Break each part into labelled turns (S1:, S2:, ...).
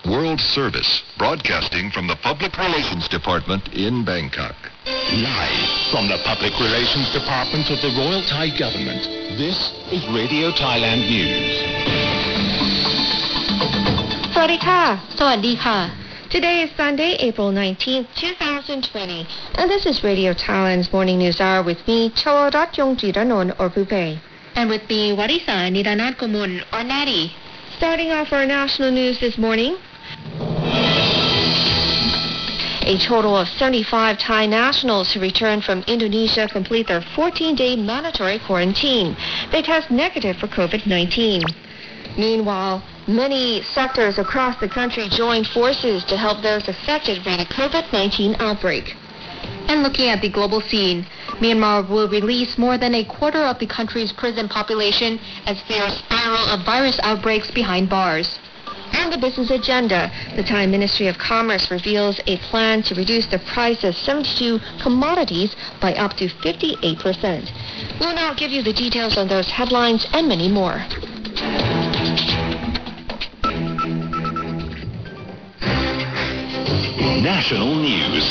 S1: World Service, broadcasting from the Public Relations Department in Bangkok.
S2: Live from the Public Relations Department of the Royal Thai Government, this is Radio Thailand News.
S3: สวัสดีค่ะ สวัสดีค่ะ Today is Sunday, April 19th, 2020, and this is Radio Thailand's Morning News Hour with me, Chawarat Yongjiranon or Pupe. And with me, Warisa Nidanat Kumun or Natty. Starting off our national news this morning, a total of 75 Thai nationals who returned from Indonesia complete their 14-day mandatory quarantine. They test negative for COVID-19. Meanwhile, many sectors across the country joined forces to help those affected by the COVID-19 outbreak. And looking at the global scene, Myanmar will release more than a quarter of the country's prison population as fears spiral of virus outbreaks behind bars. On the business agenda, the Thai Ministry of Commerce reveals a plan to reduce the price of 72 commodities by up to 58%. We'll now give you the details on those headlines and many more.
S2: National news.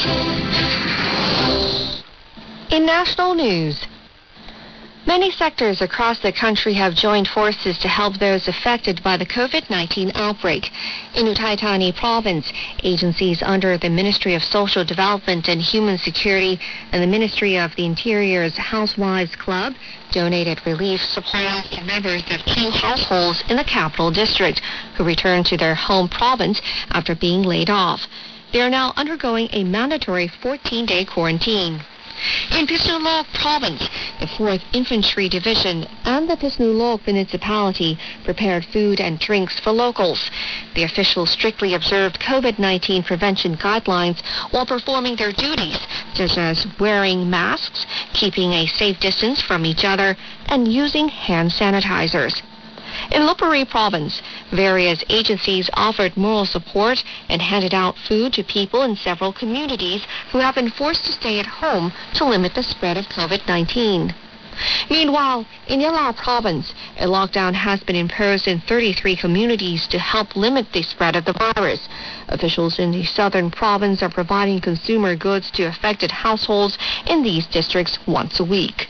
S3: In national news, many sectors across the country have joined forces to help those affected by the COVID-19 outbreak. In Uthai Thani province, agencies under the Ministry of Social Development and Human Security and the Ministry of the Interior's Housewives Club donated relief supplies to members of 2 households in the capital district who returned to their home province after being laid off. They are now undergoing a mandatory 14-day quarantine. In Pisnulok province, the 4th Infantry Division and the Pisnulok municipality prepared food and drinks for locals. The officials strictly observed COVID-19 prevention guidelines while performing their duties, such as wearing masks, keeping a safe distance from each other, and using hand sanitizers. In Lopburi province, various agencies offered moral support and handed out food to people in several communities who have been forced to stay at home to limit the spread of COVID-19. Meanwhile, in Yala province, a lockdown has been imposed in 33 communities to help limit the spread of the virus. Officials in the southern province are providing consumer goods to affected households in these districts once a week.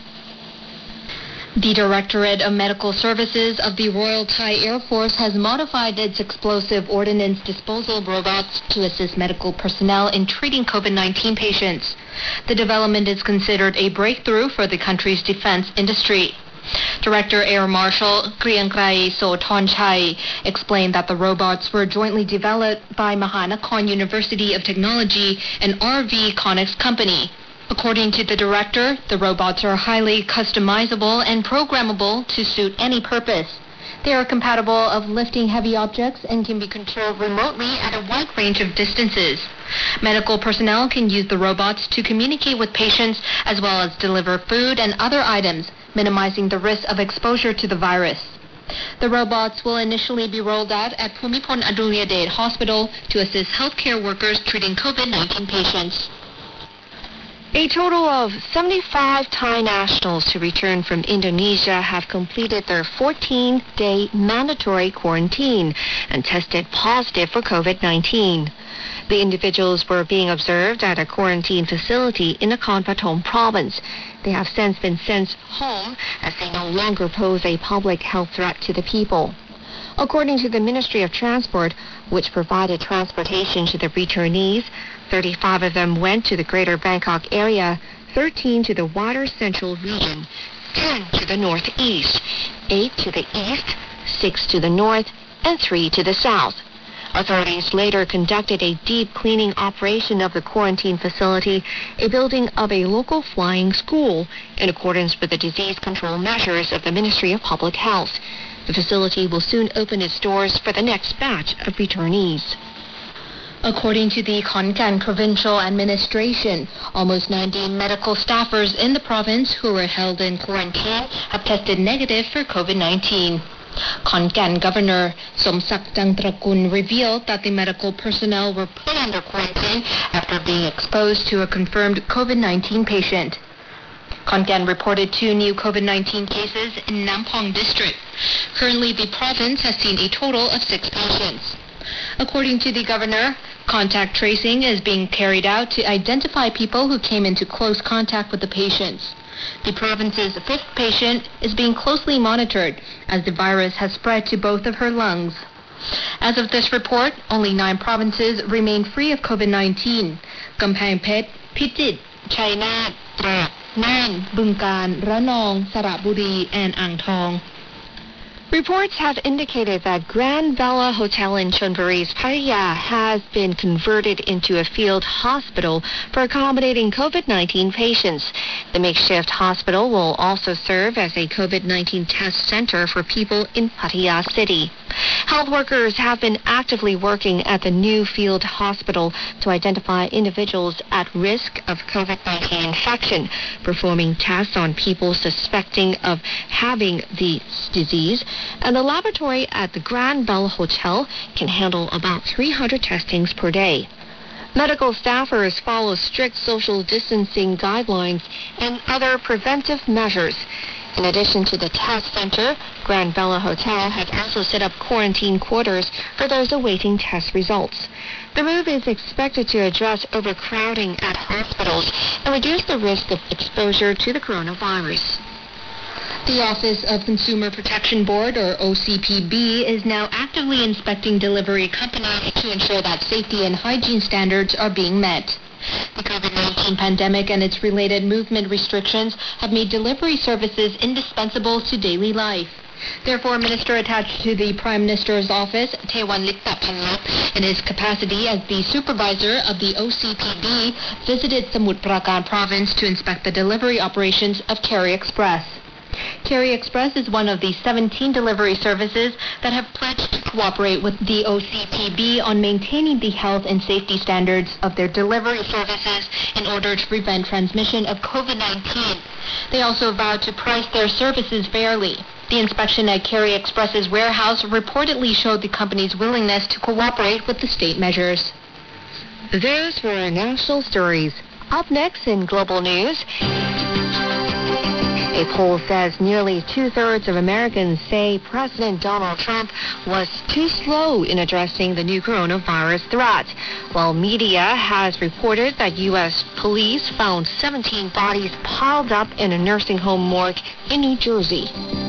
S3: The Directorate of Medical Services of the Royal Thai Air Force has modified its explosive ordnance disposal robots to assist medical personnel in treating COVID-19 patients. The development is considered a breakthrough for the country's defense industry. Director Air Marshal Griangrai Sothonchai explained that the robots were jointly developed by Mahanakhon University of Technology and RV Connect Company. According to the director, the robots are highly customizable and programmable to suit any purpose. They are compatible of lifting heavy objects and can be controlled remotely at a wide range of distances. Medical personnel can use the robots to communicate with patients as well as deliver food and other items, minimizing the risk of exposure to the virus. The robots will initially be rolled out at Phumipol Adulyadej Hospital to assist healthcare workers treating COVID-19 patients. A total of 75 Thai nationals who returned from Indonesia have completed their 14-day mandatory quarantine and tested positive for COVID-19. The individuals were being observed at a quarantine facility in Nakhon Pathom province. They have since been sent home as they no longer pose a public health threat to the people. According to the Ministry of Transport, which provided transportation to the returnees, 35 of them went to the Greater Bangkok area, 13 to the wider central region, 10 to the northeast, 8 to the east, 6 to the north, and 3 to the south. Authorities later conducted a deep cleaning operation of the quarantine facility, a building of a local flying school, in accordance with the disease control measures of the Ministry of Public Health. The facility will soon open its doors for the next batch of returnees. According to the Khon Kaen Provincial Administration, almost 90 medical staffers in the province who were held in quarantine have tested negative for COVID-19. Khon Kaen Governor Somsak Jangtrakul revealed that the medical personnel were put under quarantine after being exposed to a confirmed COVID-19 patient. Khon Kaen reported 2 new COVID-19 cases in Nampong district. Currently, the province has seen a total of 6 patients. According to the governor, contact tracing is being carried out to identify people who came into close contact with the patients. The province's fifth patient is being closely monitored as the virus has spread to both of her lungs. As of this report, only 9 provinces remain free of COVID-19. Kamphaeng Phet, Phitrit, Chainat, Trak, Nang, Bungkan, Ranong, Saraburi, and Ang Thong. Reports have indicated that Grand Bella Hotel in Chonburi's Pattaya has been converted into a field hospital for accommodating COVID-19 patients. The makeshift hospital will also serve as a COVID-19 test center for people in Pattaya City. Health workers have been actively working at the new field hospital to identify individuals at risk of COVID-19 infection, performing tests on people suspecting of having the disease, and the laboratory at the Grand Bell Hotel can handle about 300 testings per day. Medical staffers follow strict social distancing guidelines and other preventive measures. In addition to the test center, Grand Bella Hotel has also set up quarantine quarters for those awaiting test results. The move is expected to address overcrowding at hospitals and reduce the risk of exposure to the coronavirus. The Office of Consumer Protection Board, or OCPB, is now actively inspecting delivery companies to ensure that safety and hygiene standards are being met. The COVID-19 pandemic and its related movement restrictions have made delivery services indispensable to daily life. Therefore, a minister attached to the Prime Minister's office, Thewan Litthaphanlap, in his capacity as the supervisor of the OCPB, visited Samut Prakan province to inspect the delivery operations of Kerry Express. Kerry Express is one of the 17 delivery services that have pledged to cooperate with the OCPB on maintaining the health and safety standards of their delivery services in order to prevent transmission of COVID-19. They also vowed to price their services fairly. The inspection at Kerry Express's warehouse reportedly showed the company's willingness to cooperate with the state measures. Those were national stories. Up next in global news, a poll says nearly 2/3 of Americans say President Donald Trump was too slow in addressing the new coronavirus threat, while media has reported that U.S. police found 17 bodies piled up in a nursing home morgue in New Jersey.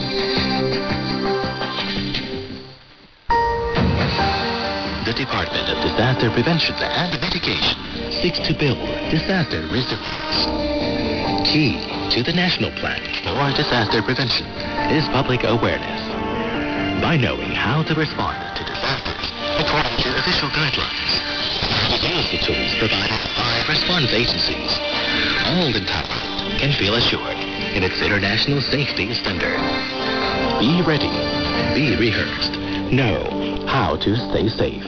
S2: The Department of Disaster Prevention and Mitigation seeks to build disaster resilience. Key to the national plan for disaster prevention is public awareness. By knowing how to respond to disasters according to official guidelines, and use the tools provided by response agencies, all in Thailand can feel assured in its international safety standard. Be ready, be rehearsed, know how to stay safe.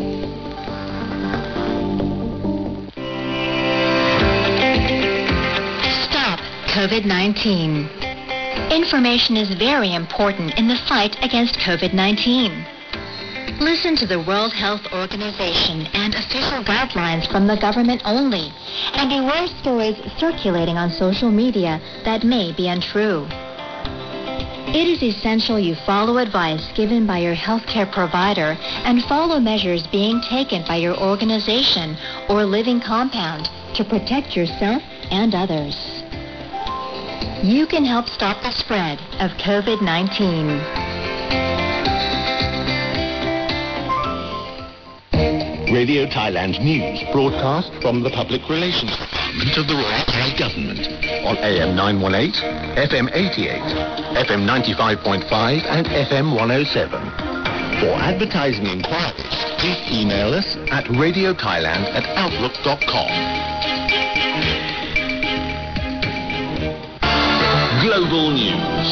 S3: COVID-19. Information is very important in the fight against COVID-19. Listen to the World Health Organization and official guidelines from the government only, and beware stories circulating on social media that may be untrue. It is essential you follow advice given by your healthcare provider and follow measures being taken by your organization or living compound to protect yourself and others. You can help stop the spread of COVID-19.
S2: Radio Thailand News broadcast from the Public Relations Department of the Royal Thai Government on AM 918, FM 88, FM 95.5 and FM 107. For advertising inquiries, please email us at radiothailand@outlook.com. Global News.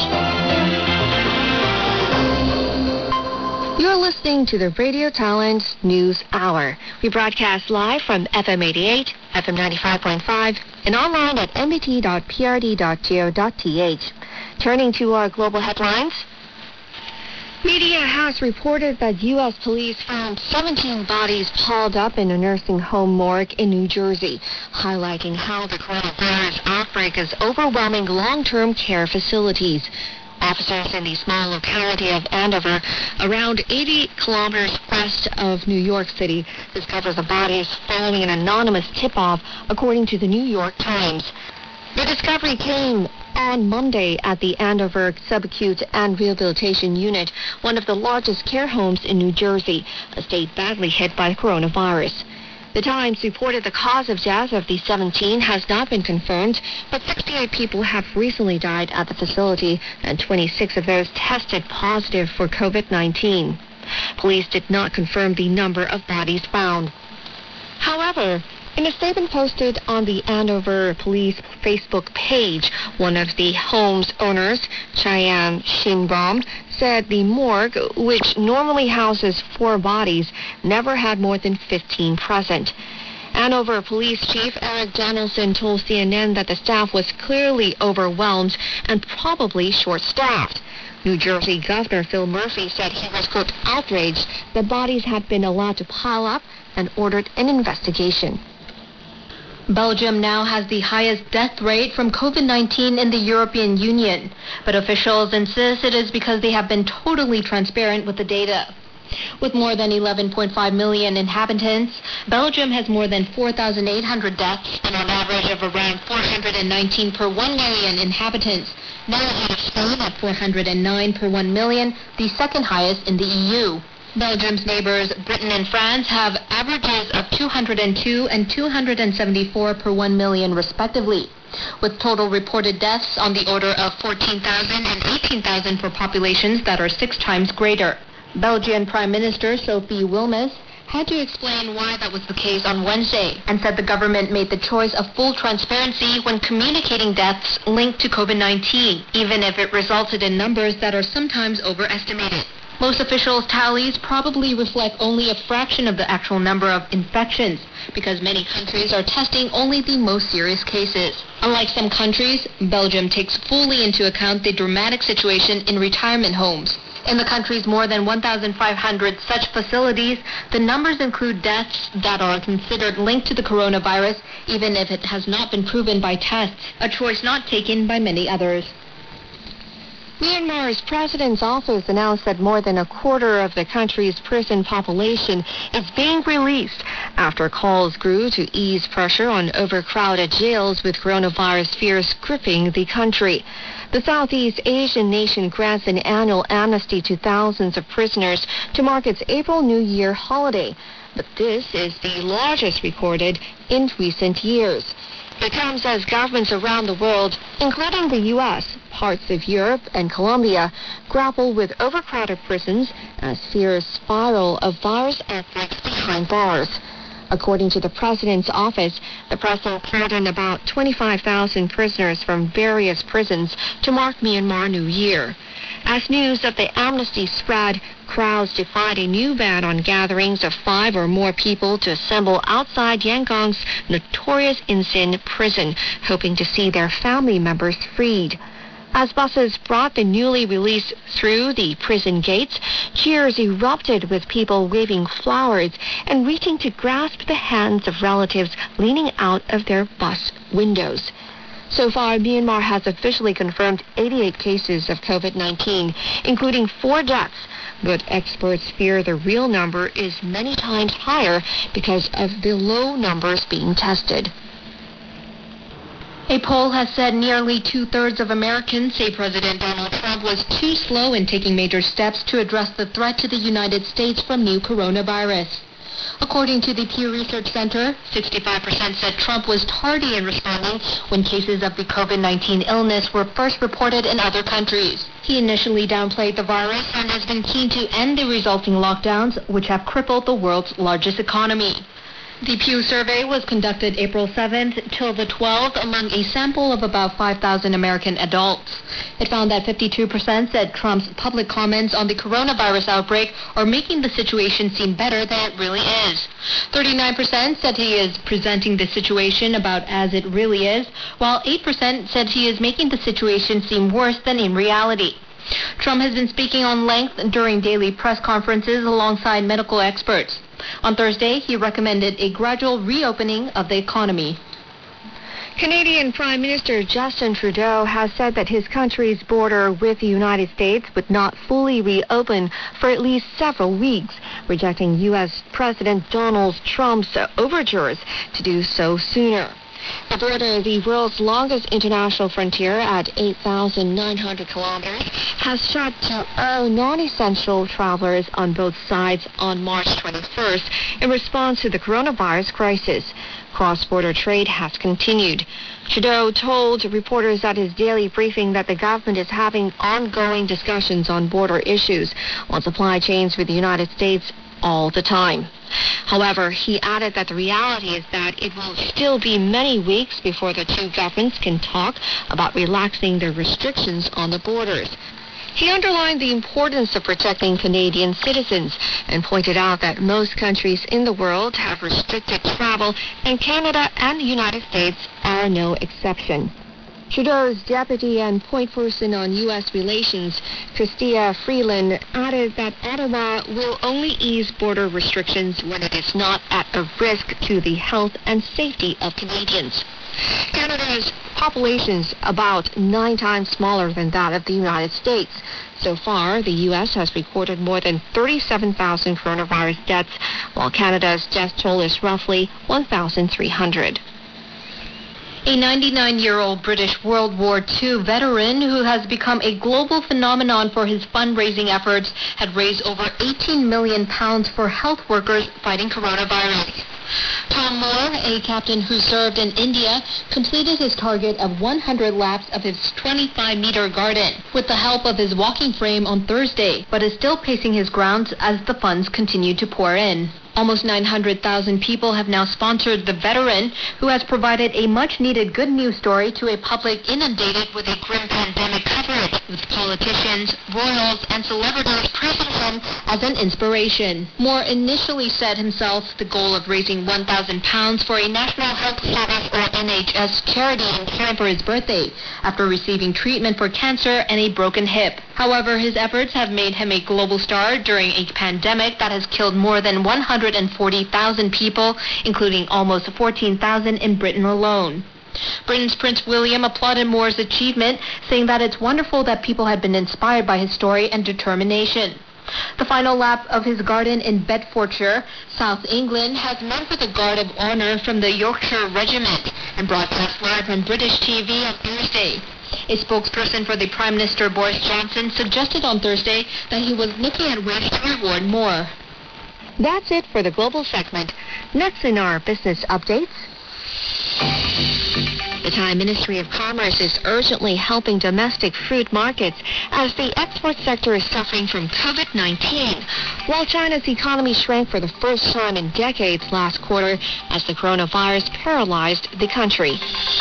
S3: You're listening to the Radio Thailand News Hour. We broadcast live from FM 88, FM 95.5, and online at mbt.prd.go.th. Turning to our global headlines. Media has reported that U.S. police found 17 bodies piled up in a nursing home morgue in New Jersey, highlighting how the coronavirus outbreak is overwhelming long-term care facilities. Officers in the small locality of Andover, around 80 kilometers west of New York City, discovered the bodies following an anonymous tip-off, according to the New York Times. The discovery came on Monday at the Andover Subacute and Rehabilitation Unit, one of the largest care homes in New Jersey, a state badly hit by the coronavirus. The Times reported the cause of death of the 17 has not been confirmed, but 68 people have recently died at the facility, and 26 of those tested positive for COVID-19. Police did not confirm the number of bodies found. However, in a statement posted on the Andover Police Facebook page, one of the home's owners, Cheyenne Shinbaum, said the morgue, which normally houses 4 bodies, never had more than 15 present. Andover Police Chief Eric Donaldson told CNN that the staff was clearly overwhelmed and probably short-staffed. New Jersey Governor Phil Murphy said he was, quote, outraged that bodies had been allowed to pile up and ordered an investigation. Belgium now has the highest death rate from COVID-19 in the European Union, but officials insist it is because they have been totally transparent with the data. With more than 11.5 million inhabitants, Belgium has more than 4,800 deaths and an average of around 419 per 1 million inhabitants, now ahead of Spain at 409 per 1 million, the second highest in the EU. Belgium's neighbors, Britain and France, have averages of 202 and 274 per 1 million respectively, with total reported deaths on the order of 14,000 and 18,000 for populations that are 6 times greater. Belgian Prime Minister Sophie Wilmès had to explain why that was the case on Wednesday and said the government made the choice of full transparency when communicating deaths linked to COVID-19, even if it resulted in numbers that are sometimes overestimated. Most officials' tallies probably reflect only a fraction of the actual number of infections, because many countries are testing only the most serious cases. Unlike some countries, Belgium takes fully into account the dramatic situation in retirement homes. In the country's more than 1,500 such facilities, the numbers include deaths that are considered linked to the coronavirus, even if it has not been proven by tests, a choice not taken by many others. Myanmar's president's office announced that more than a quarter of the country's prison population is being released after calls grew to ease pressure on overcrowded jails with coronavirus fears gripping the country. The Southeast Asian nation grants an annual amnesty to thousands of prisoners to mark its April New Year holiday, but this is the largest recorded in recent years. It comes as governments around the world, including the U.S., parts of Europe, and Colombia, grapple with overcrowded prisons and fears spiral of virus outbreaks behind bars. According to the president's office, the president pardoned about 25,000 prisoners from various prisons to mark Myanmar New Year. As news of the amnesty spread, crowds defied a new ban on gatherings of 5 or more people to assemble outside Yangon's notorious Insin prison, hoping to see their family members freed. As buses brought the newly released through the prison gates, cheers erupted with people waving flowers and reaching to grasp the hands of relatives leaning out of their bus windows. So far, Myanmar has officially confirmed 88 cases of COVID-19, including 4 deaths, but experts fear the real number is many times higher because of the low numbers being tested. A poll has said nearly 2/3 of Americans say President Donald Trump was too slow in taking major steps to address the threat to the United States from new coronavirus. According to the Pew Research Center, 65% said Trump was tardy in responding when cases of the COVID-19 illness were first reported in other countries. He initially downplayed the virus and has been keen to end the resulting lockdowns, which have crippled the world's largest economy. The Pew survey was conducted April 7th till the 12th among a sample of about 5,000 American adults. It found that 52% said Trump's public comments on the coronavirus outbreak are making the situation seem better than it really is. 39% said he is presenting the situation about as it really is, while 8% said he is making the situation seem worse than in reality. Trump has been speaking on length during daily press conferences alongside medical experts. On Thursday, he recommended a gradual reopening of the economy. Canadian Prime Minister Justin Trudeau has said that his country's border with the United States would not fully reopen for at least several weeks, rejecting U.S. President Donald Trump's overtures to do so sooner. The border, the world's longest international frontier at 8,900 kilometers, has shut to all non-essential travelers on both sides on March 21st in response to the coronavirus crisis. Cross-border trade has continued. Trudeau told reporters at his daily briefing that the government is having ongoing discussions on border issues on supply chains with the United States all the time. However, he added that the reality is that it will still be many weeks before the two governments can talk about relaxing their restrictions on the borders. He underlined the importance of protecting Canadian citizens and pointed out that most countries in the world have restricted travel, and Canada and the United States are no exception. Trudeau's deputy and point person on U.S. relations, Chrystia Freeland, added that Ottawa will only ease border restrictions when it is not at a risk to the health and safety of Canadians. Canada's population is about 9 times smaller than that of the United States. So far, the U.S. has recorded more than 37,000 coronavirus deaths, while Canada's death toll is roughly 1,300.
S4: A 99-year-old British World War II veteran who has become a global phenomenon for his fundraising efforts had raised over £18 million for health workers fighting coronavirus. Tom Moore, a captain who served in India, completed his target of 100 laps of his 25-meter garden with the help of his walking frame on Thursday, but is still pacing his grounds as the funds continue to pour in. Almost 900,000 people have now sponsored the veteran, who has provided a much-needed good news story to a public inundated with a grim pandemic coverage, with politicians, royals, and celebrities praising him as an inspiration. Moore initially set himself the goal of raising £1,000 for a National Health Service or NHS charity in time for his birthday, after receiving treatment for cancer and a broken hip. However, his efforts have made him a global star during a pandemic that has killed more than 140,000 people, including almost 14,000 in Britain alone. Britain's Prince William applauded Moore's achievement, saying that it's wonderful that people have been inspired by his story and determination. The final lap of his garden in Bedfordshire, South England, has met with a guard of honor from the Yorkshire Regiment and broadcast live on British TV on Thursday. A spokesperson for the Prime Minister Boris Johnson suggested on Thursday that he was looking at ways to reward Moore.
S3: That's it for the global segment. Next in our business updates. The Thai Ministry of Commerce is urgently helping domestic fruit markets as the export sector is suffering from COVID-19, while China's economy shrank for the first time in decades last quarter as the coronavirus paralyzed the country.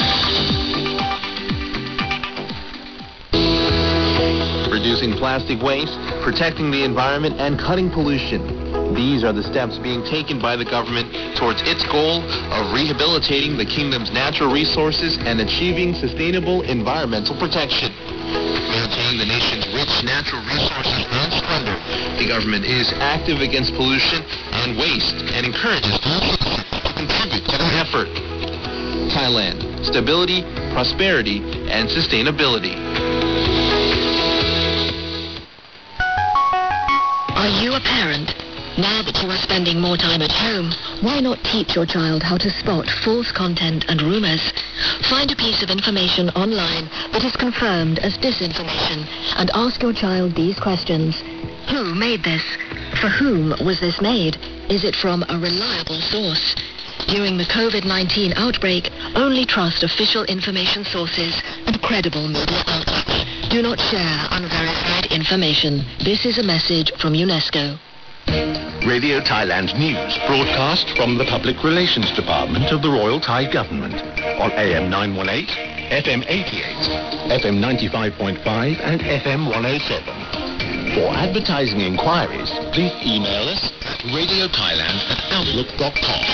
S5: Reducing plastic waste, protecting the environment, and cutting pollution. These are the steps being taken by the government towards its goal of rehabilitating the kingdom's natural resources and achieving sustainable environmental protection. Maintaining the nation's rich natural resources and splendor, the government is active against pollution and waste and encourages all citizens to contribute to the effort. Thailand, stability, prosperity, and sustainability.
S3: Are you a parent? Now that you are spending more time at home, why not teach your child how to spot false content and rumors? Find a piece of information online that is confirmed as disinformation and ask your child these questions. Who made this? For whom was this made? Is it from a reliable source? During the COVID-19 outbreak, only trust official information sources and credible media outlets. Do not share unverified information. This is a message from UNESCO.
S2: Radio Thailand News, broadcast from the Public Relations Department of the Royal Thai Government on AM 918, FM 88, FM 95.5 and FM 107. For advertising inquiries, please email us at radiothailand@outlook.com.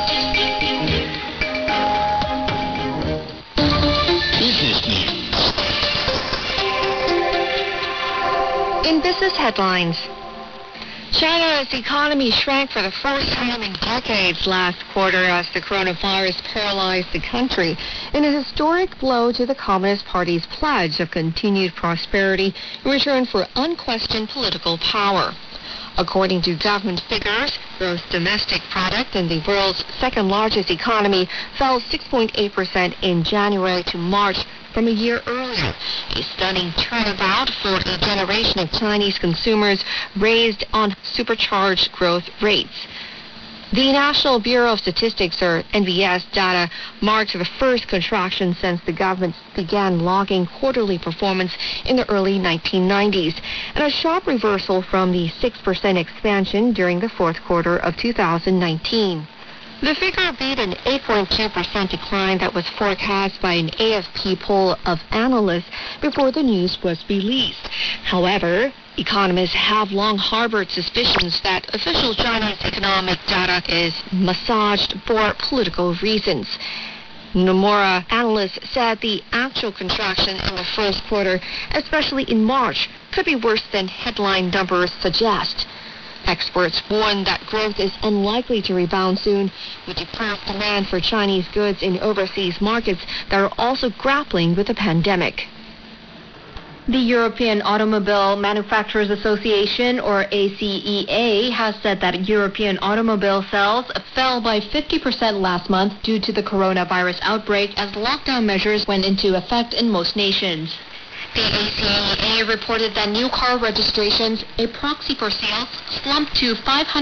S2: Business News.
S3: In business headlines, China's economy shrank for the first time in decades last quarter as the coronavirus paralyzed the country in a historic blow to the Communist Party's pledge of continued prosperity in return for unquestioned political power. According to government figures, gross domestic product in the world's second-largest economy fell 6.8% in January to March from a year earlier, a stunning turnabout for a generation of Chinese consumers raised on supercharged growth rates. The National Bureau of Statistics, or NBS, data marked the first contraction since the government began logging quarterly performance in the early 1990s, and a sharp reversal from the 6% expansion during the fourth quarter of 2019. The figure beat an 8.2% decline that was forecast by an AFP poll of analysts before the news was released. However, economists have long harbored suspicions that official Chinese economic data is massaged for political reasons. Nomura analysts said the actual contraction in the first quarter, especially in March, could be worse than headline numbers suggest. Experts warn that growth is unlikely to rebound soon, with depressed demand for Chinese goods in overseas markets that are also grappling with the pandemic.
S4: The European Automobile Manufacturers Association, or ACEA, has said that European automobile sales fell by 50% last month due to the coronavirus outbreak as lockdown measures went into effect in most nations.
S3: The ACEA reported that new car registrations, a proxy for sales, slumped to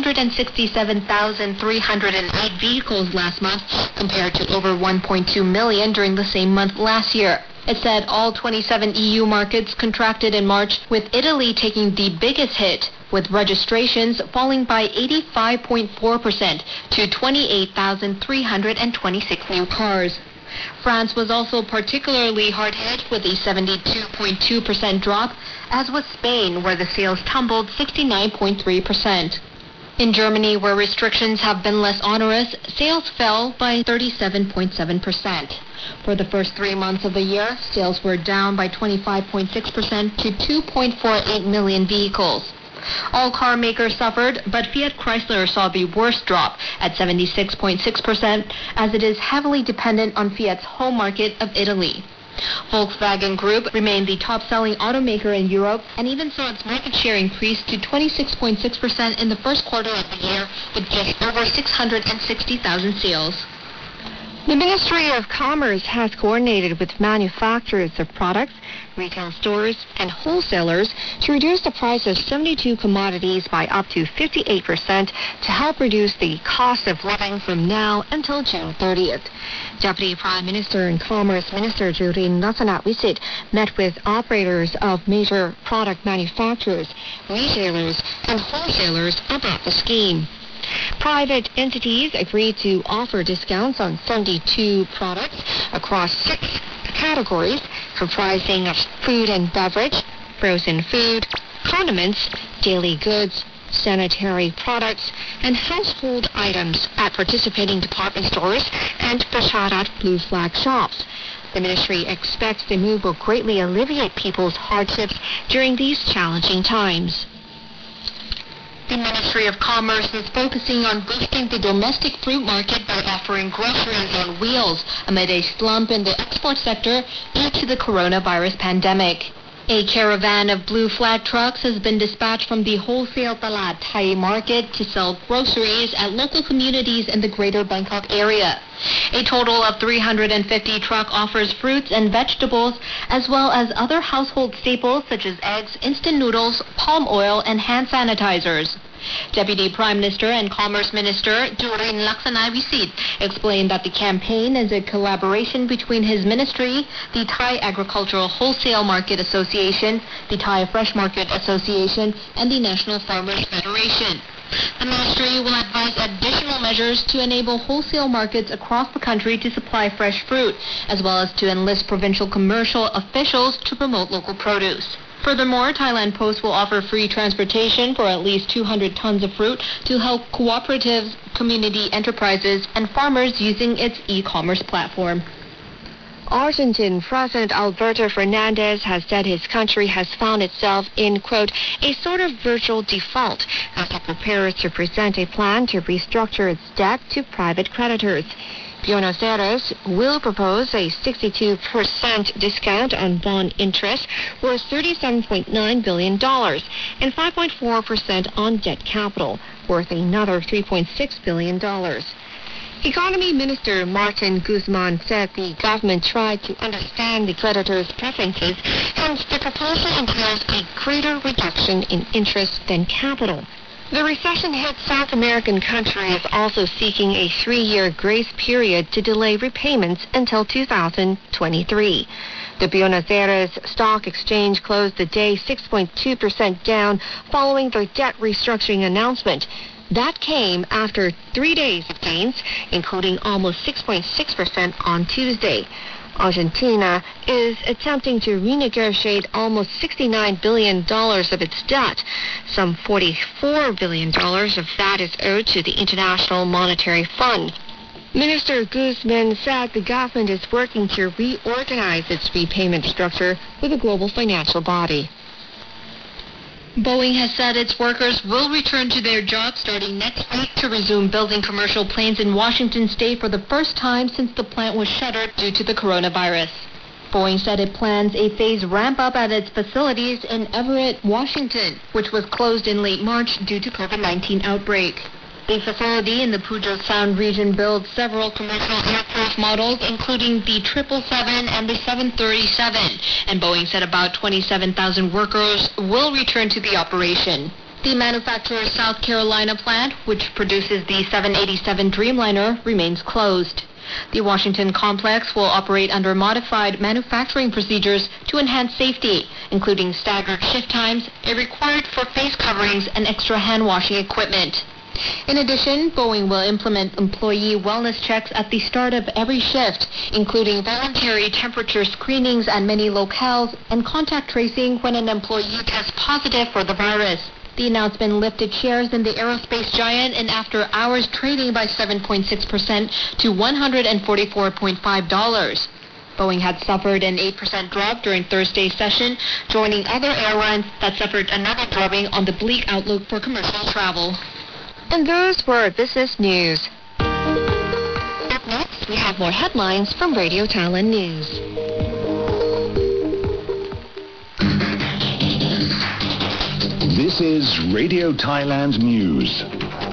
S3: 567,308 vehicles last month, compared to over 1.2 million during the same month last year.
S4: It said all 27 EU markets contracted in March, with Italy taking the biggest hit, with registrations falling by 85.4% to 28,326 new cars. France was also particularly hard hit with a 72.2% drop, as was Spain, where the sales tumbled 69.3%. In Germany, where restrictions have been less onerous, sales fell by 37.7%. For the first 3 months of the year, sales were down by 25.6% to 2.48 million vehicles. All car makers suffered, but Fiat Chrysler saw the worst drop at 76.6%, as it is heavily dependent on Fiat's home market of Italy. Volkswagen Group remained the top-selling automaker in Europe and even saw its market share increase to 26.6% in the first quarter of the year, with just over 660,000 sales. The Ministry of Commerce has coordinated with manufacturers of products, retail stores, and wholesalers to reduce the price of 72 commodities by up to 58% to help reduce the cost of living from now until June 30th. Deputy Prime Minister and Commerce Minister Jurin Ratanavisit met with operators of major product manufacturers, retailers, and wholesalers about the scheme. Private entities agreed to offer discounts on 72 products across 6 categories comprising of food and beverage, frozen food, condiments, daily goods, sanitary products, and household items at participating department stores and Prasharat Blue Flag shops. The ministry expects the move will greatly alleviate people's hardships during these challenging times. The Ministry of Commerce is focusing on boosting the domestic fruit market by offering groceries on wheels amid a slump in the export sector due to the coronavirus pandemic. A caravan of Blue Flag trucks has been dispatched from the wholesale Talat Thai market to sell groceries at local communities in the greater Bangkok area. A total of 350 truck offers fruits and vegetables, as well as other household staples such as eggs, instant noodles, palm oil, and hand sanitizers. Deputy Prime Minister and Commerce Minister Jurin Laksanavisit explained that the campaign is a collaboration between his ministry, the Thai Agricultural Wholesale Market Association, the Thai Fresh Market Association, and the National Farmers Federation. The ministry will advise additional measures to enable wholesale markets across the country to supply fresh fruit, as well as to enlist provincial commercial officials to promote local produce. Furthermore, Thailand Post will offer free transportation for at least 200 tons of fruit to help cooperatives, community enterprises, and farmers using its e-commerce platform.
S3: Argentine President Alberto Fernandez has said his country has found itself in, quote, a sort of virtual default as it prepares to present a plan to restructure its debt to private creditors. Buenos Aires will propose a 62% discount on bond interest worth $37.9 billion and 5.4% on debt capital worth another $3.6 billion. Economy Minister Martin Guzman said the government tried to understand the creditors' preferences, hence the proposal entails a greater reduction in interest than capital. The recession-hit South American country is also seeking a 3-year grace period to delay repayments until 2023. The Buenos Aires Stock Exchange closed the day 6.2% down following their debt restructuring announcement. That came after 3 days of gains, including almost 6.6% on Tuesday. Argentina is attempting to renegotiate almost $69 billion of its debt. Some $44 billion of that is owed to the International Monetary Fund. Minister Guzman said the government is working to reorganize its repayment structure with a global financial body.
S4: Boeing has said its workers will return to their jobs starting next week to resume building commercial planes in Washington state for the first time since the plant was shuttered due to the coronavirus. Boeing said it plans a phased ramp-up at its facilities in Everett, Washington, which was closed in late March due to COVID-19 outbreak. The facility in the Puget Sound region builds several commercial aircraft models, including the 777 and the 737, and Boeing said about 27,000 workers will return to the operation. The manufacturer's South Carolina plant, which produces the 787 Dreamliner, remains closed. The Washington complex will operate under modified manufacturing procedures to enhance safety, including staggered shift times, a requirement for face coverings, and extra hand-washing equipment. In addition, Boeing will implement employee wellness checks at the start of every shift, including voluntary temperature screenings at many locales and contact tracing when an employee tests positive for the virus. The announcement lifted shares in the aerospace giant in after-hours trading by 7.6% to $144.5. Boeing had suffered an 8% drop during Thursday's session, joining other airlines that suffered another drubbing on the bleak outlook for commercial travel.
S3: And those were business news. Up next, we have more headlines from Radio Thailand News.
S1: This is Radio Thailand News.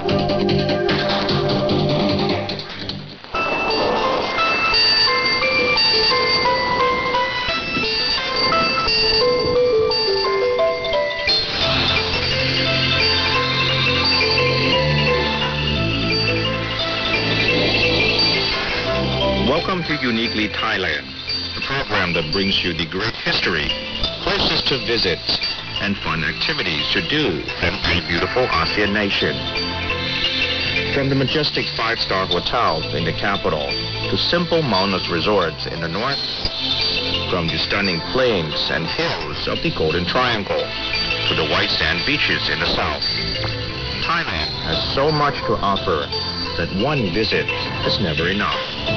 S2: Welcome to Uniquely Thailand, the program that brings you the great history, places to visit, and fun activities to do in the beautiful ASEAN nation. From the majestic 5-star hotels in the capital to simple wellness resorts in the north, from the stunning plains and hills of the Golden Triangle to the white sand beaches in the south. Thailand has so much to offer that one visit is never enough.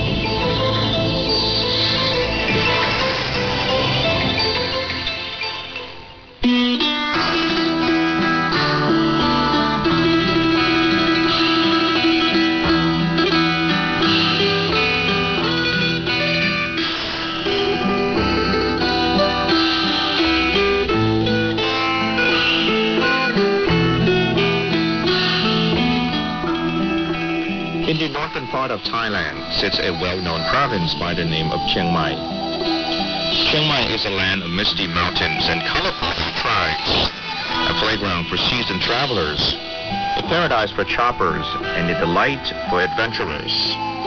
S2: In the northern part of Thailand sits a well-known province by the name of Chiang Mai. Chiang Mai is a land of misty mountains and colorful tribes, a playground for seasoned travelers, a paradise for choppers, and a delight for adventurers.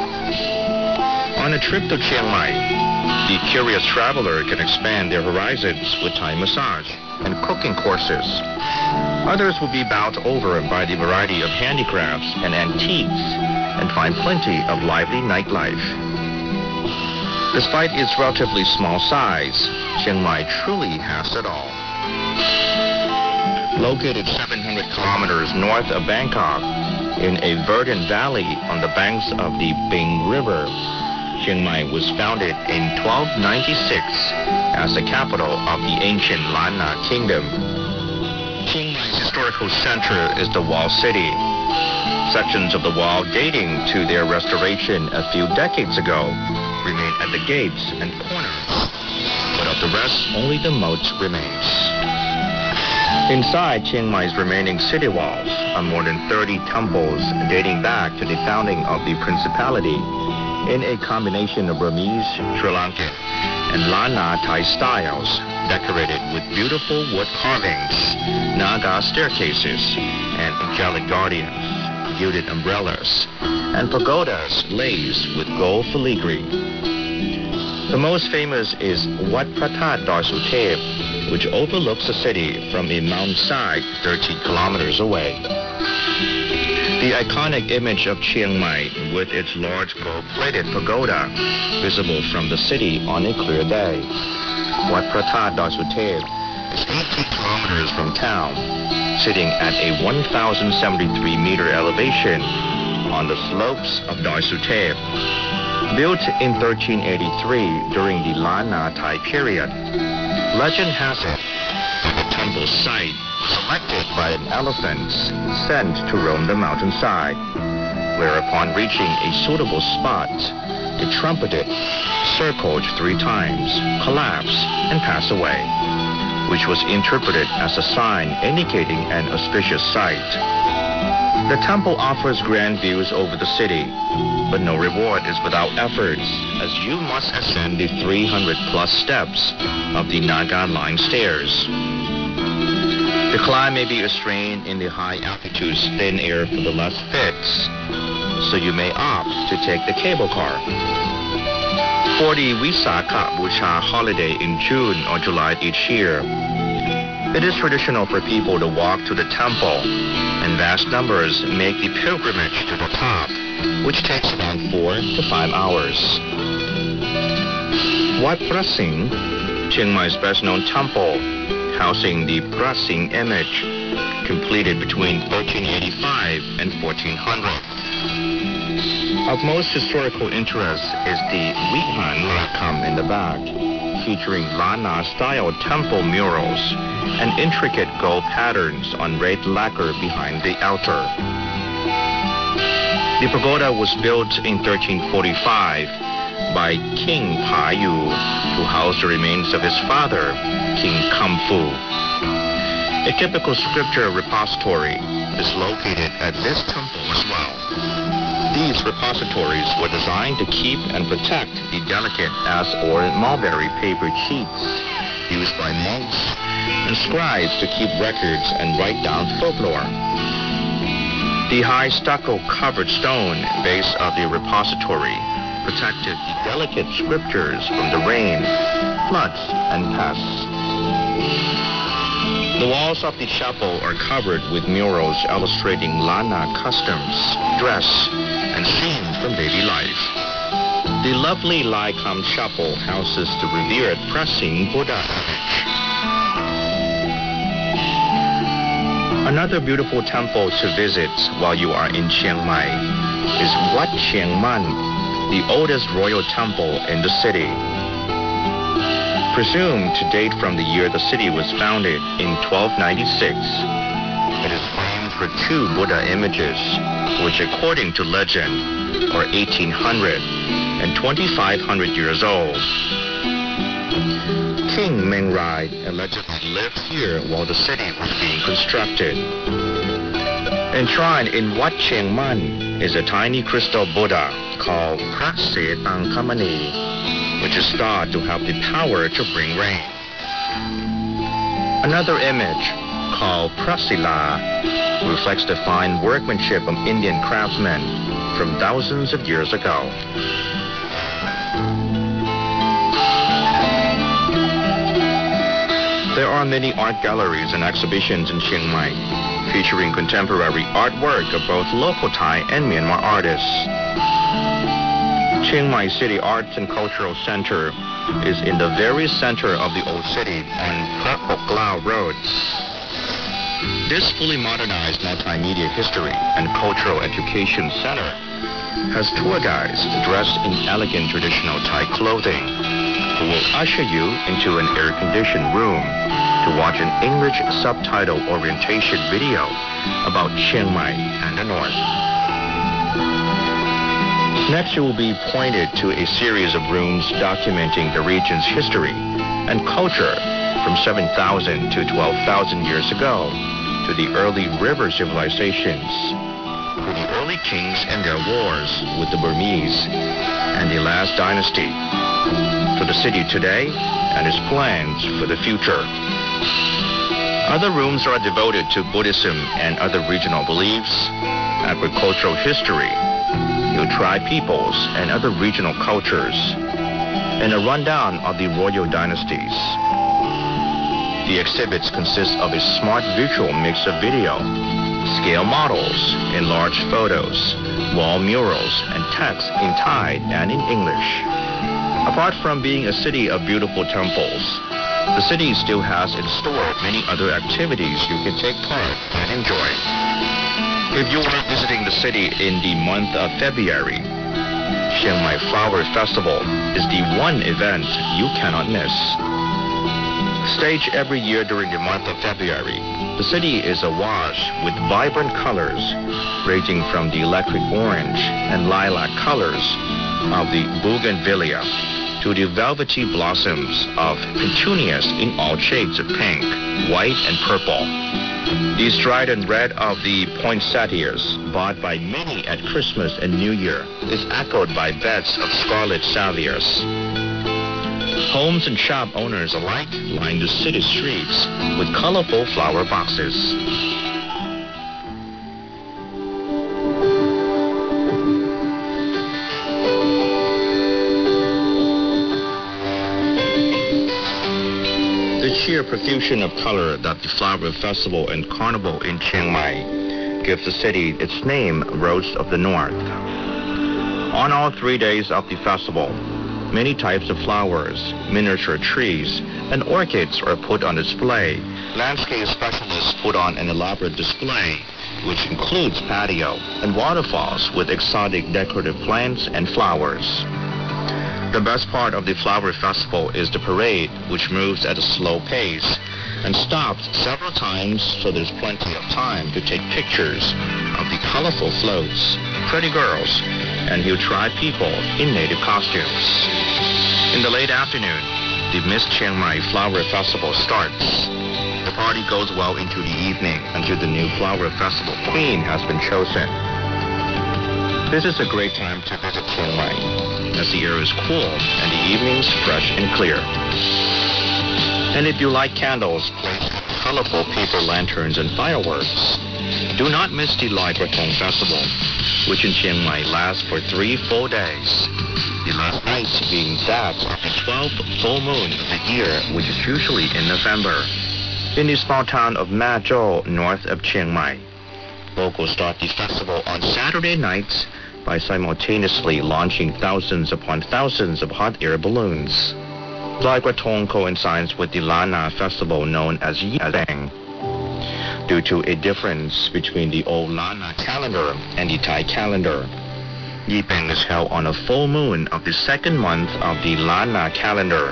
S2: On a trip to Chiang Mai, the curious traveler can expand their horizons with Thai massage and cooking courses. Others will be bowed over by the variety of handicrafts and antiques and find plenty of lively nightlife. Despite its relatively small size, Chiang Mai truly has it all. Located 700 kilometers north of Bangkok, in a verdant valley on the banks of the Bing River, Chiang Mai was founded in 1296 as the capital of the ancient Lan Na Kingdom. Chiang Mai's historical center is the Wall City. Sections of the wall dating to their restoration a few decades ago remain at the gates and corners, but of the rest, only the moat remains. Inside Chiang Mai's remaining city walls are more than 30 temples dating back to the founding of the principality in a combination of Burmese, Sri Lankan, and Lan Na Thai styles, decorated with beautiful wood carvings, Naga staircases, and angelic guardians, gilded umbrellas, and pagodas laced with gold filigree. The most famous is Wat Pratat Doi Suthep, which overlooks the city from a mountainside 13 kilometers away. The iconic image of Chiang Mai with its large gold-plated pagoda, visible from the city on a clear day. Wat Pratat Doi Suthep is 18 kilometers from town, sitting at a 1,073-meter elevation on the slopes of Doi Suthep. Built in 1383 during the Lan Na Thai period, legend has it that the temple site was selected by an elephant sent to roam the mountainside, where upon reaching a suitable spot, it trumpeted, circled 3 times, collapsed, and passed away, which was interpreted as a sign indicating an auspicious site. The temple offers grand views over the city, but no reward is without efforts, as you must ascend the 300-plus steps of the Naga-line stairs. The climb may be a strain in the high altitudes thin air for the less fit, so you may opt to take the cable car. For the Visakha Bucha holiday in June or July each year, it is traditional for people to walk to the temple, and vast numbers make the pilgrimage to the top, which takes around 4 to 5 hours. Wat Prasing, Chiang Mai's best-known temple, housing the Prasing image, completed between 1385 and 1400. Of most historical interest is the Vihan Rakam in the back, featuring Lan Na-style temple murals and intricate gold patterns on red lacquer behind the altar. The pagoda was built in 1345 by King Pa Yu to house the remains of his father, King Kham Phu. A typical scripture repository is located at this temple as well. These repositories were designed to keep and protect the delicate as or mulberry paper sheets used by monks and scribes to keep records and write down folklore. The high stucco-covered stone base of the repository protected the delicate scriptures from the rain, floods, and pests. The walls of the chapel are covered with murals illustrating Lan Na customs, dress, and scenes from daily life. The lovely Lai Kam Chapel houses the revered Prasing Buddha image. Another beautiful temple to visit while you are in Chiang Mai is Wat Chiang Man, the oldest royal temple in the city. Presumed to date from the year the city was founded in 1296, it is framed with 2 Buddha images, which according to legend are 1800 and 2500 years old. King Meng Rai allegedly lived here while the city was being constructed. Enshrined in Wat Chiang Man is a tiny crystal Buddha called Prase Tangkamani, which is thought to have the power to bring rain. Another image, called Prasila, reflects the fine workmanship of Indian craftsmen from thousands of years ago. There are many art galleries and exhibitions in Chiang Mai, featuring contemporary artwork of both local Thai and Myanmar artists. Chiang Mai City Arts and Cultural Center is in the very center of the old city on Prat Bok Lao Road. This fully modernized multimedia history and cultural education center
S6: has tour guides dressed in elegant traditional Thai clothing who will usher you into an air-conditioned room to watch an English subtitle orientation video about Chiang Mai and the North. Next, you will be pointed to a series of rooms documenting the region's history and culture from 7,000 to 12,000 years ago to the early river civilizations, to the early kings and their wars with the Burmese and the last dynasty, to the city today and its plans for the future. Other rooms are devoted to Buddhism and other regional beliefs, agricultural history, new tribe peoples and other regional cultures, and a rundown of the royal dynasties. The exhibits consist of a smart visual mix of video, scale models, enlarged photos, wall murals, and text in Thai and in English. Apart from being a city of beautiful temples, the city still has in store many other activities you can take part and enjoy. If you are visiting the city in the month of February, Chiang Mai Flower Festival is the one event you cannot miss. Staged every year during the month of February, the city is awash with vibrant colors ranging from the electric orange and lilac colors of the bougainvillea to the velvety blossoms of petunias in all shades of pink, white, and purple. The strident red of the poinsettias, bought by many at Christmas and New Year, is echoed by beds of scarlet salvias. Homes and shop owners alike line the city streets with colorful flower boxes. The sheer profusion of color that the Flower Festival and Carnival in Chiang Mai gives the city its name, Rose of the North. On all 3 days of the festival, many types of flowers, miniature trees, and orchids are put on display. Landscape specialists put on an elaborate display, which includes patio and waterfalls with exotic decorative plants and flowers. The best part of the Flower Festival is the parade, which moves at a slow pace and stops several times so there's plenty of time to take pictures of the colorful floats, pretty girls, and huge tribe people in native costumes. In the late afternoon, the Miss Chiang Mai Flower Festival starts. The party goes well into the evening until the new Flower Festival queen has been chosen. This is a great time to visit Chiang Mai, as the air is cool and the evenings fresh and clear. And if you like candles, colorful paper lanterns, and fireworks, do not miss the Lai Krathong Festival, which in Chiang Mai lasts for 3 full days. The last night being that of the 12th full moon of the year, which is usually in November. In the small town of Ma Zhou, north of Chiang Mai, locals start the festival on Saturday nights by simultaneously launching thousands upon thousands of hot air balloons. Lai Krathong coincides with the Lana festival known as Yipeng. Due to a difference between the old Lana calendar and the Thai calendar, Yipeng is held on a full moon of the second month of the Lana calendar.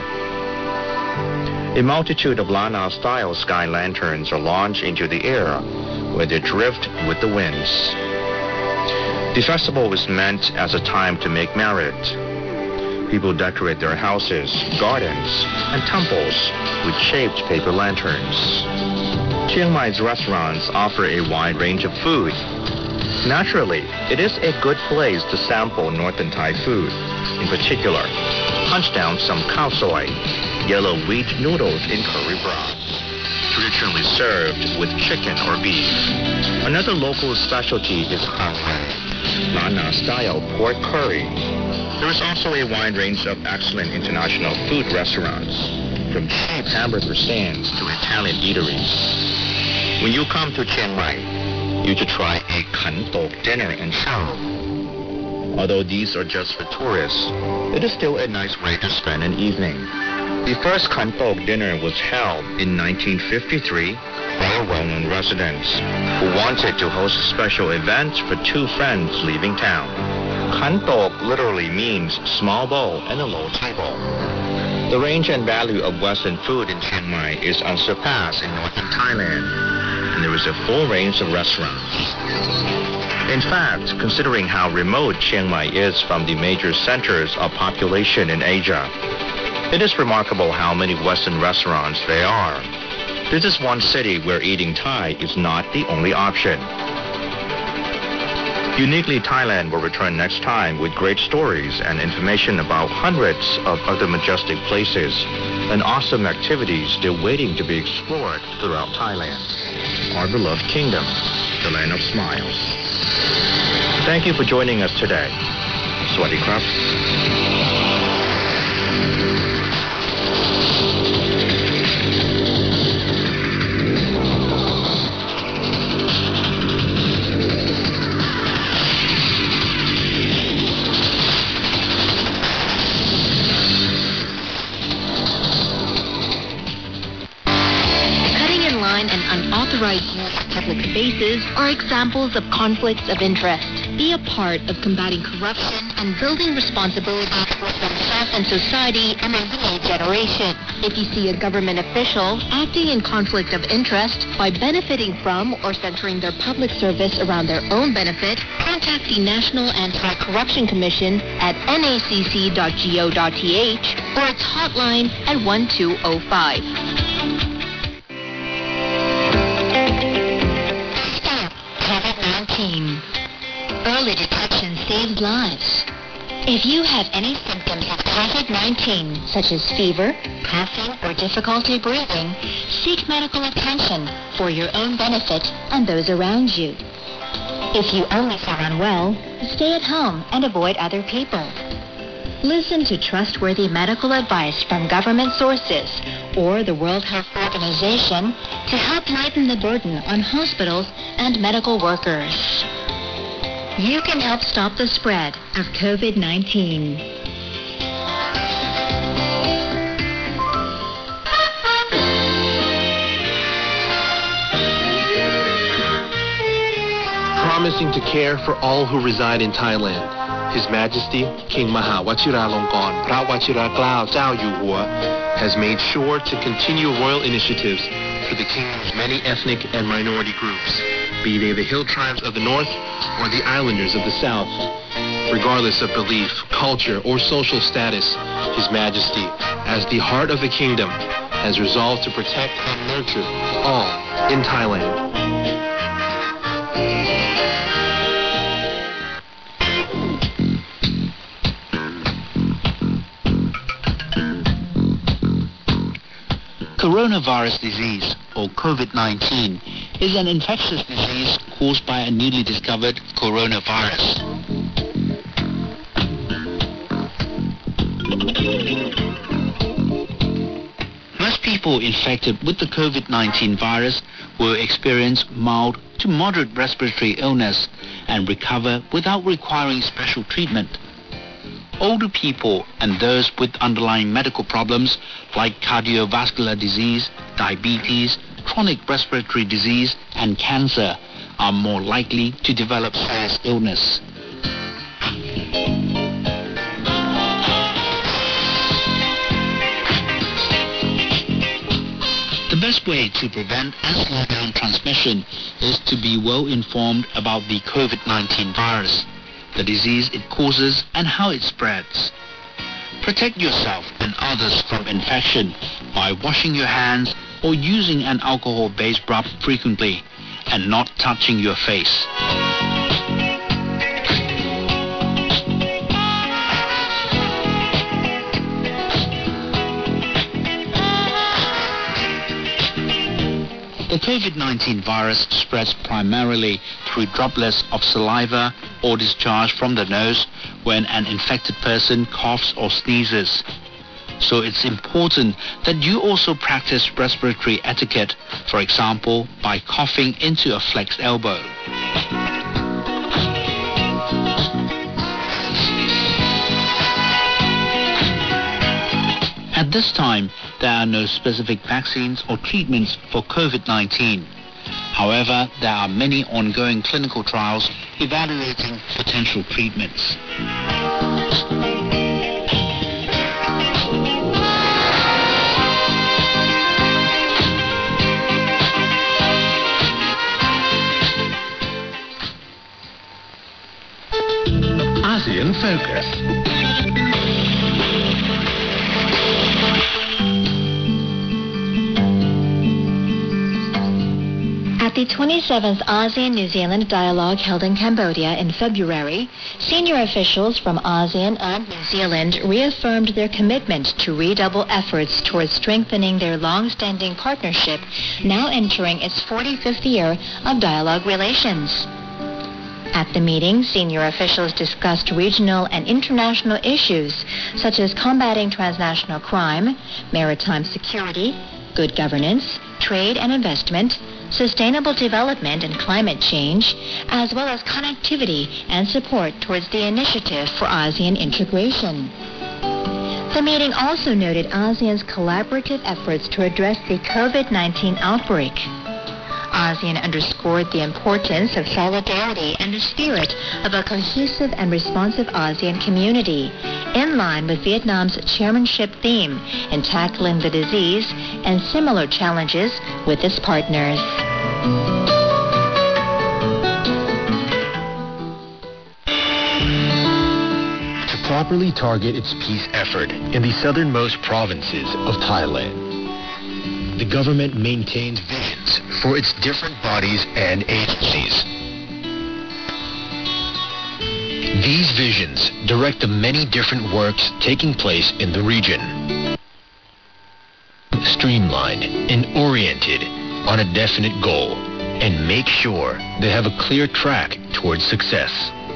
S6: A multitude of Lana-style sky lanterns are launched into the air, where they drift with the winds. The festival is meant as a time to make marriage. People decorate their houses, gardens, and temples with shaped paper lanterns. Chiang Mai's restaurants offer a wide range of food. Naturally, it is a good place to sample northern Thai food. In particular, punch down some khao soi, yellow wheat noodles in curry broth, traditionally served with chicken or beef. Another local specialty is Lana-style pork curry. There is also a wide range of excellent international food restaurants, from cheap hamburger stands to Italian eateries. When you come to Chiang Mai, you should try a Kan Tok dinner and show. Although these are just for tourists, it is still a nice way to spend an evening. The first Kan Tok dinner was held in 1953 by a well-known resident who wanted to host a special event for 2 friends leaving town. Kantok literally means small bowl and a low table. The range and value of Western food in Chiang Mai is unsurpassed in northern Thailand, and there is a full range of restaurants. In fact, considering how remote Chiang Mai is from the major centers of population in Asia, it is remarkable how many Western restaurants there are. This is one city where eating Thai is not the only option. Uniquely Thailand will return next time with great stories and information about hundreds of other majestic places and awesome activities still waiting to be explored throughout Thailand, our beloved kingdom, the land of smiles. Thank you for joining us today. Sawasdee krap.
S4: Unauthorized use of public spaces are examples of conflicts of interest. Be a part of combating corruption and building responsibility for themselves and society among the new generation. If you see a government official acting in conflict of interest by benefiting from or centering their public service around their own benefit, contact the National Anti-Corruption Commission at nacc.go.th or its hotline at 1205. COVID-19. Early detection saves lives. If you have any symptoms of COVID-19, such as fever, coughing, or difficulty breathing, seek medical attention for your own benefit and those around you. If you only feel unwell, stay at home and avoid other people. Listen to trustworthy medical advice from government sources or the World Health Organization to help lighten the burden on hospitals and medical workers. You can help stop the spread of COVID-19.
S5: Promising to care for all who reside in Thailand, His Majesty King Maha Vajiralongkorn Phra Vajiraklao Chao Yu Hua has made sure to continue royal initiatives for the kingdom's many ethnic and minority groups, be they the hill tribes of the north or the islanders of the south. Regardless of belief, culture, or social status, His Majesty, as the heart of the kingdom, has resolved to protect and nurture all in Thailand.
S7: Coronavirus disease, or COVID-19, is an infectious disease caused by a newly discovered coronavirus. Most people infected with the COVID-19 virus will experience mild to moderate respiratory illness and recover without requiring special treatment. Older people and those with underlying medical problems like cardiovascular disease, diabetes, chronic respiratory disease, and cancer are more likely to develop serious illness. The best way to prevent and slow down transmission is to be well informed about the COVID-19 virus, the disease it causes, and how it spreads. Protect yourself and others from infection by washing your hands or using an alcohol-based rub frequently and not touching your face. The COVID-19 virus spreads primarily through droplets of saliva or discharge from the nose when an infected person coughs or sneezes. So it's important that you also practice respiratory etiquette, for example, by coughing into a flexed elbow. At this time, there are no specific vaccines or treatments for COVID-19. However, there are many ongoing clinical trials evaluating potential treatments.
S2: ASEAN Focus.
S3: At the 27th ASEAN-New Zealand Dialogue held in Cambodia in February, senior officials from ASEAN and New Zealand reaffirmed their commitment to redouble efforts towards strengthening their long-standing partnership, now entering its 45th year of dialogue relations. At the meeting, senior officials discussed regional and international issues such as combating transnational crime, maritime security, good governance, trade and investment, sustainable development and climate change, as well as connectivity and support towards the initiative for ASEAN integration. The meeting also noted ASEAN's collaborative efforts to address the COVID-19 outbreak. ASEAN underscored the importance of solidarity and the spirit of a cohesive and responsive ASEAN community, in line with Vietnam's chairmanship theme in tackling the disease and similar challenges with its partners.
S8: To properly target its peace effort in the southernmost provinces of Thailand, the government maintains visions for its different bodies and agencies. These visions direct the many different works taking place in the region. Streamlined and oriented on a definite goal, and make sure they have a clear track towards success.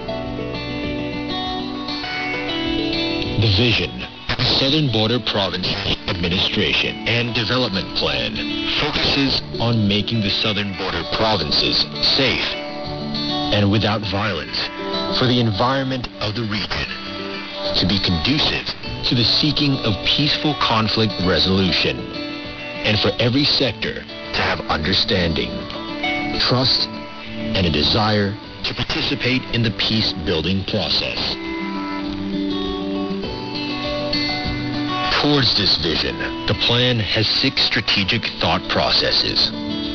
S8: The vision of the Southern Border Province Administration and Development Plan focuses on making the southern border provinces safe and without violence for the environment of the region to be conducive to the seeking of peaceful conflict resolution, and for every sector to have understanding, trust, and a desire to participate in the peace-building process. Towards this vision, the plan has 6 strategic thought processes.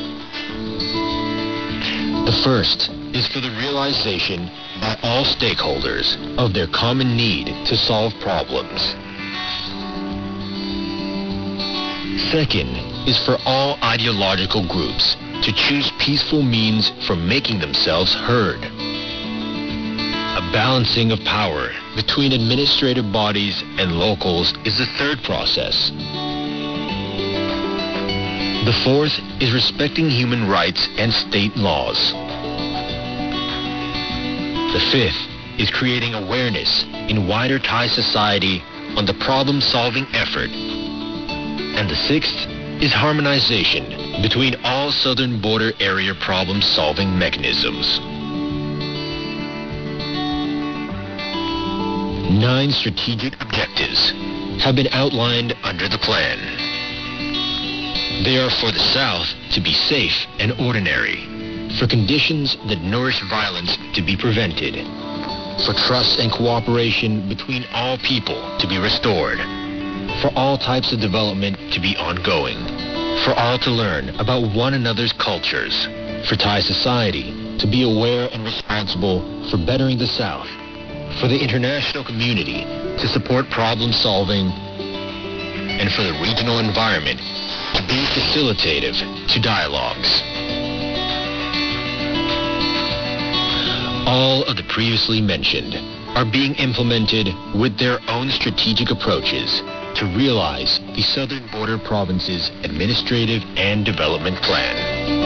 S8: The first is for the realization by all stakeholders of their common need to solve problems. Second is for all ideological groups to choose peaceful means for making themselves heard. A balancing of power between administrative bodies and locals is the third process. The fourth is respecting human rights and state laws. The fifth is creating awareness in wider Thai society on the problem-solving effort. And the sixth is harmonization between all southern border area problem-solving mechanisms. 9 strategic objectives have been outlined under the plan. They are for the South to be safe and ordinary, for conditions that nourish violence to be prevented, for trust and cooperation between all people to be restored, for all types of development to be ongoing, for all to learn about one another's cultures, for Thai society to be aware and responsible for bettering the South, for the international community to support problem solving, and for the regional environment to be facilitative to dialogues. All of the previously mentioned are being implemented with their own strategic approaches to realize the Southern Border Province's Administrative and Development Plan.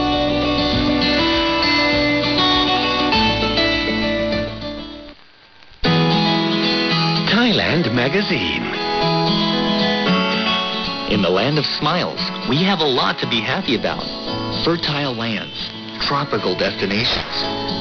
S2: Thailand Magazine.
S5: In the land of smiles, we have a lot to be happy about. Fertile lands, tropical destinations,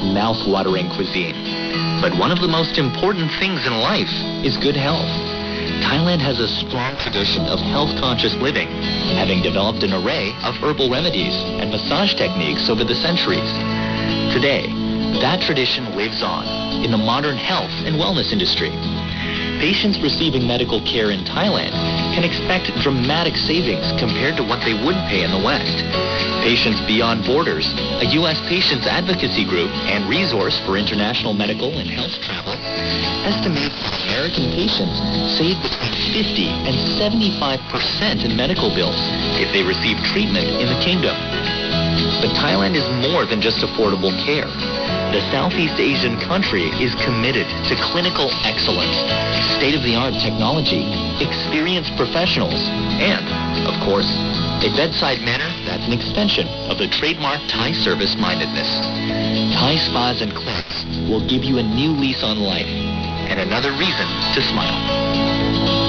S5: mouth-watering cuisine. But one of the most important things in life is good health.
S2: Thailand has a strong tradition of health-conscious living, having developed an array of herbal remedies and massage techniques over the centuries. Today, that tradition lives on in the modern health and wellness industry. Patients receiving medical care in Thailand can expect dramatic savings compared to what they would pay in the West. Patients Beyond Borders, a U.S. patients advocacy group and resource for international medical and health travel, estimates American patients save between 50 and 75% in medical bills if they receive treatment in the kingdom. But Thailand is more than just affordable care. The Southeast Asian country is committed to clinical excellence, state-of-the-art technology, experienced professionals, and, of course, a bedside manner that's an extension of the trademark Thai service-mindedness. Thai spas and clinics will give you a new lease on life and another reason to smile.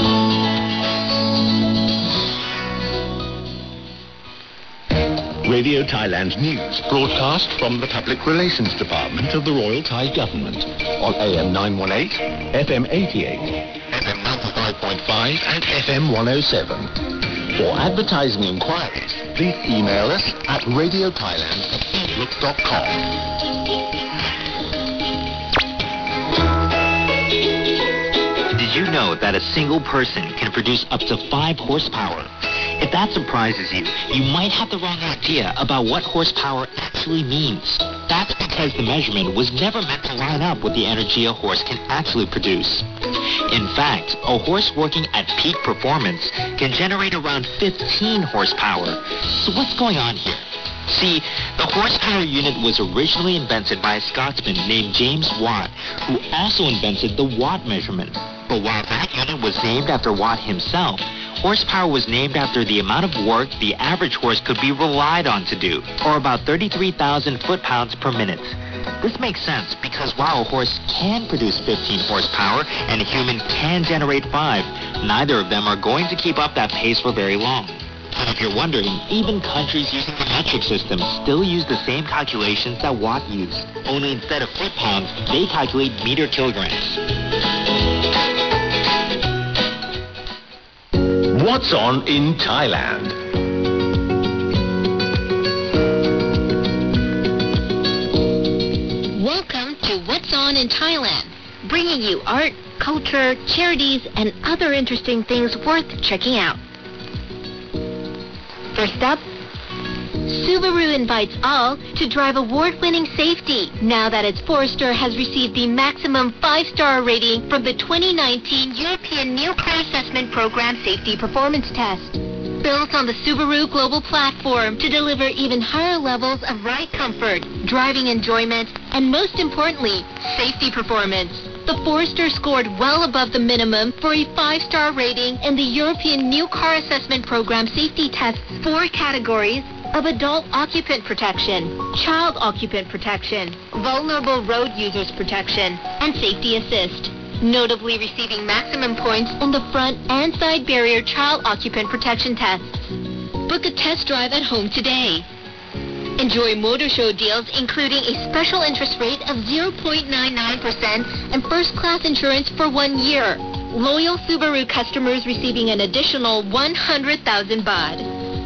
S9: Radio Thailand's news, broadcast from the Public Relations Department of the Royal Thai Government on AM 918, FM 88, FM 95.5 and FM 107. For advertising inquiries, please email us at radiothailand@outlook.com.
S2: Did you know that a single person can produce up to 5 horsepower? If that surprises you, you might have the wrong idea about what horsepower actually means. That's because the measurement was never meant to line up with the energy a horse can actually produce. In fact, a horse working at peak performance can generate around 15 horsepower. So what's going on here? See, the horsepower unit was originally invented by a Scotsman named James Watt, who also invented the watt measurement. But while that unit was named after Watt himself, horsepower was named after the amount of work the average horse could be relied on to do, or about 33,000 foot-pounds per minute. This makes sense because while a horse can produce 15 horsepower and a human can generate 5, neither of them are going to keep up that pace for very long. And if you're wondering, even countries using the metric system still use the same calculations that Watt used. Only instead of foot-pounds, they calculate meter kilograms.
S9: What's on in Thailand?
S4: Welcome to What's On in Thailand, bringing you art, culture, charities, and other interesting things worth checking out. First up, Subaru invites all to drive award-winning safety now that its Forester has received the maximum 5-star rating from the 2019 European New Car Assessment Program Safety Performance Test. Built on the Subaru global platform to deliver even higher levels of ride comfort, driving enjoyment, and most importantly, safety performance. The Forester scored well above the minimum for a 5-star rating in the European New Car Assessment Program Safety Test's 4 categories of adult occupant protection, child occupant protection, vulnerable road users protection, and safety assist, notably receiving maximum points in the front and side barrier child occupant protection tests. Book a test drive at home today. Enjoy motor show deals including a special interest rate of 0.99% and first-class insurance for 1 year. Loyal Subaru customers receiving an additional 100,000 baht.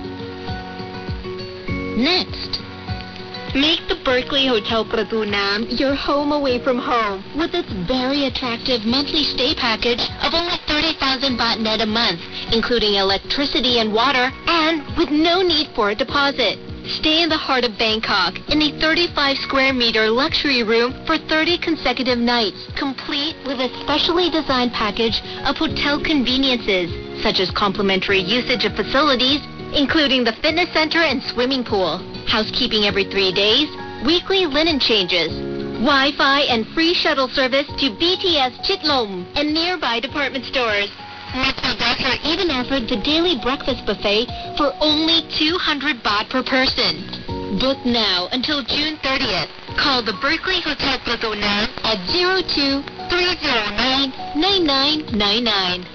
S4: Next, make the Berkeley Hotel Pratu Nam your home away from home with its very attractive monthly stay package of only 30,000 baht net a month, including electricity and water, and with no need for a deposit. Stay in the heart of Bangkok in a 35 square meter luxury room for 30 consecutive nights, complete with a specially designed package of hotel conveniences, such as complimentary usage of facilities, including the fitness center and swimming pool, housekeeping every 3 days, weekly linen changes, Wi-Fi and free shuttle service to BTS Chitlom and nearby department stores. Mr. Dresser even offered the daily breakfast buffet for only 200 baht per person. Book now until June 30th. Call the Berkeley Hotel Plateau now at 02-309-9999.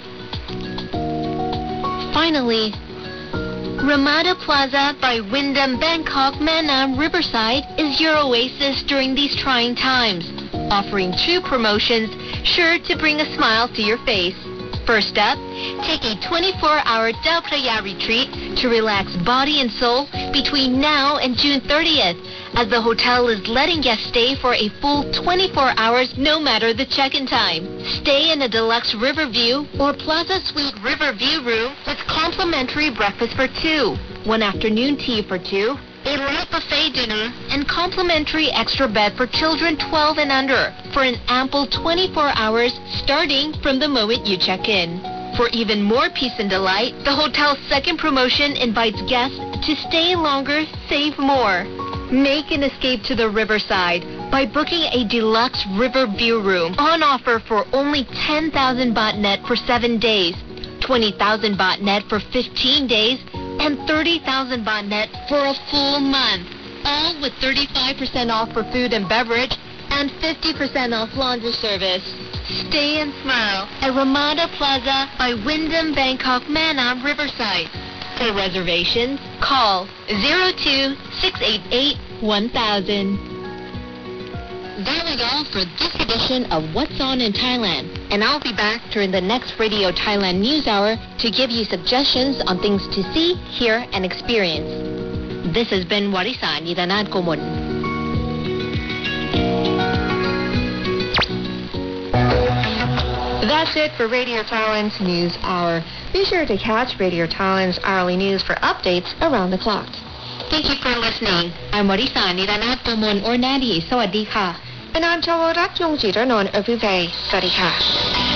S4: Finally, Ramada Plaza by Wyndham Bangkok Manam Riverside is your oasis during these trying times, offering 2 promotions sure to bring a smile to your face. First up, take a 24-hour Del Playa retreat to relax body and soul between now and June 30th, as the hotel is letting guests stay for a full 24 hours no matter the check-in time. Stay in a deluxe Riverview or Plaza Suite Riverview room with complimentary breakfast for 2, one afternoon tea for 2, a light buffet dinner, and complimentary extra bed for children 12 and under for an ample 24 hours starting from the moment you check in. For even more peace and delight, the hotel's second promotion invites guests to stay longer, save more. Make an escape to the riverside by booking a deluxe Riverview room on offer for only 10,000 baht net for 7 days, 20,000 baht net for 15 days, and 30,000 baht net for a full month, all with 35% off for food and beverage and 50% off laundry service. Stay and smile at Ramada Plaza by Wyndham Bangkok Manam Riverside. For reservations, call 02-688-1000. That was all for this edition of What's On in Thailand, and I'll be back during the next Radio Thailand News Hour to give you suggestions on things to see, hear, and experience. This has been Warisa Nidanat Komon.
S3: That's it for Radio Thailand's News Hour. Be sure to catch Radio Thailand's hourly news for updates around the clock.
S4: Thank you for listening. I'm Warisa Nidanat Komon or Nadi. Sawadee ka.
S3: And I'm Chawarak Yongjiranon Everyday. Sawadee ka.